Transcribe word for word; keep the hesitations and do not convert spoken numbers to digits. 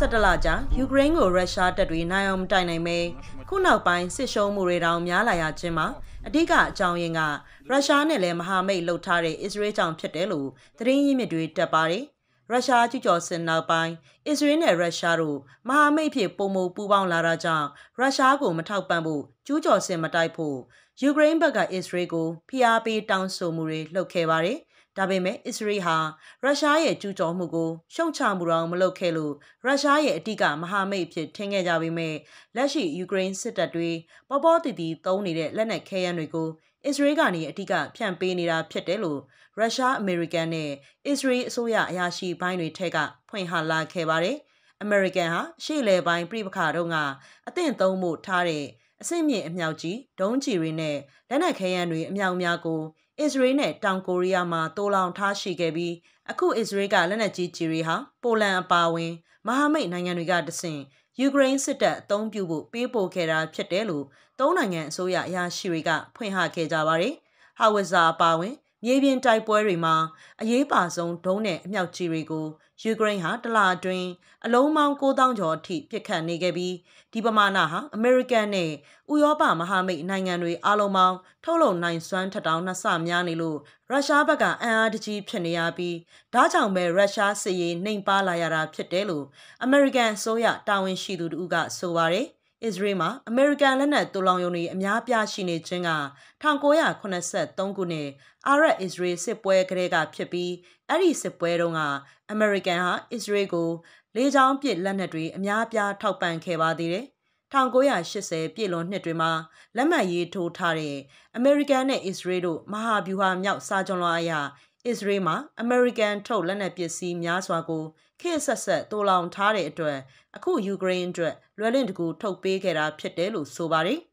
တလကြာယူကရိန်းကိုရုရှားတပ်တွေနိုင်အောင်မတိုင်နိုင်ပဲခုနောက်ပိုင်းစစ်ရှုံးမှုတွေတောင်များလာရခြင်းမှာအဓိကအကြောင်းရင်းကရုရှားနဲ့လည်းမဟာမိတ်လှုပ်ထားတဲ့အစ္စရေးကြောင့်ဖြစ်တယ်လို့သတင်းရင်းမြစ်တွေတက်ပါတယ်ရုရှားကျူးကျော်စစ်နောက်ပိုင်းအစ္စရေးနဲ့ရုရှားတို့မဟာမိတ်ဖြစ်ပုံမပူးပေါင်းလာတာကြောင့်ရုရှားကိုမထောက်ပံ့ဖို့ကျူးကျော်စစ်မတိုက်ဖို့ယူကရိန်းဘက်ကအစ္စရေးကိုဖိအားပေးတောင်းဆိုမှုတွေလုပ်ခဲ့ပါတယ်ဒါပေမဲ့အစ္စရေးဟာရုရှားရဲ့ကျူးကျော်မှုကိုရှုံချမှုတော့မလုပ်ခဲ့လို့ရုရှားရဲ့အဓိကမဟာမိတ်ဖြစ်ထင်ခဲ့ကြပေမဲ့လက်ရှိယူကရိန်းစစ်တပ်တွေပေါ်ပေါ်တည်တည်သုံးနေတဲ့လက်နက်ခဲယမ်းတွေကိုအစ္စရေးကနေအဓိကဖြန့်ပေးနေတာဖြစ်တယ်လို့ရုရှားအမေရိကန်နဲ့အစ္စရေးအစိုးရအရာရှိပိုင်းတွေထက်ကဖွင့်ဟလာခဲ့ပါတယ်အမေရိကန်ဟာရှေ့လေပိုင်းပြိပခါတုန်းကအသင့်သုံးမှုထားတဲ့အဆင့်မြင့်အမြောက်ကြီးဒုံးကျည်တွေနဲ့လက်နက်ခဲယမ်းတွေအမြောက်များကိုအစ္စရေးနဲ့တောင်ကိုရီးယားမှာတိုးလောင်ထားရှိခဲ့ပြီးအခုအစ္စရေးကလက်နက်ကြီးကြီးတွေဟာပိုလန်အပါအဝင်မဟာမိတ်နိုင်ငံတွေကတဆင့်ယူကရိန်းစစ်တပ်အုံပြုဖို့ပေးပို့ခဲ့တာဖြစ်တယ်လို့သုံးနိုင်ငံအစိုးရအရာရှိတွေကဖွင့်ဟခဲ့ကြပါတယ်။ဟာဝစ်ဇာအပါအဝင်မြေပြင်တိုက်ပွဲတွေမှာအရေးပါဆုံးဒုံးနဲ့အမြောက်ကြီးတွေကိုယူကရိန်းဟာတလအတွင်းအလုံးပေါင်းကိုးသောင်းကျော်အထိပစ်ခတ်နေခဲ့ပြီးဒီပမာဏဟာအမေရိကန်နဲ့ဥရောပမဟာမိတ်နိုင်ငံတွေအားလုံးပေါင်းထုတ်လုပ်နိုင်စွမ်းထက်တောင်နှစ်ဆများနေလို့ရုရှားဘက်ကအင်အားတကြီးဖြစ်နေရပြီးဒါကြောင့်ပဲရုရှားစစ်ရေးနှိမ်ပါလာရတာဖြစ်တယ်လို့အမေရိကန်အစိုးရတာဝန်ရှိသူတို့ကဆိုပါတယ်အစ္စရေးမှာအမေရိကန်လက်နက်တူလောင်ရုံတွေအများပြားရှိနေခြင်းက၁၉၇၃ခုနှစ်အာရပ်အစ္စရေးစစ်ပွဲကလေးကဖြစ်ပြီးအဲ့ဒီစစ်ပွဲတုန်းကအမေရိကန်ဟာအစ္စရေးကိုလေကြောင်းပစ်လက်နက်တွေအများပြားထောက်ပံ့ခဲ့ပါသေးတယ်၁၉၈၀ပြည့်လွန်နှစ်တွေမှာလက်မှတ်ရေးထိုးထားတဲ့အမေရိကန်နဲ့အစ္စရေးတို့မဟာဗျူဟာမြောက်စာချုပ်လွှာအရအစ္စရေးမှာအမေရိကန်ထုတ်လက်နက်ပစ္စည်းများစွာကိုခေတ်ဆက်ဆက်တိုးလောင်ထားတဲ့အတွက်အခုယူကရိန်းအတွက်လွယ်လင့်တကူထုတ်ပေးခဲ့တာဖြစ်တယ်လို့ဆိုပါတယ်